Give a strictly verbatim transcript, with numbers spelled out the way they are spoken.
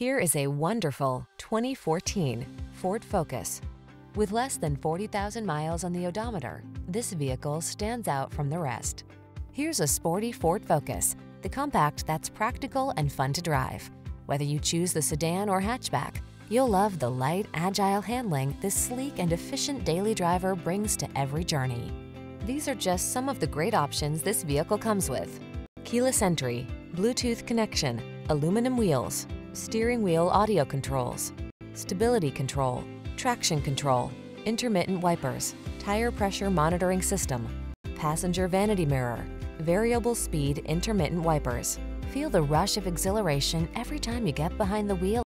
Here is a wonderful twenty fourteen Ford Focus. With less than forty thousand miles on the odometer, this vehicle stands out from the rest. Here's a sporty Ford Focus, the compact that's practical and fun to drive. Whether you choose the sedan or hatchback, you'll love the light, agile handling this sleek and efficient daily driver brings to every journey. These are just some of the great options this vehicle comes with: keyless entry, Bluetooth connection, aluminum wheels, steering wheel audio controls, stability control, traction control, intermittent wipers, tire pressure monitoring system, passenger vanity mirror, variable speed intermittent wipers. Feel the rush of exhilaration every time you get behind the wheel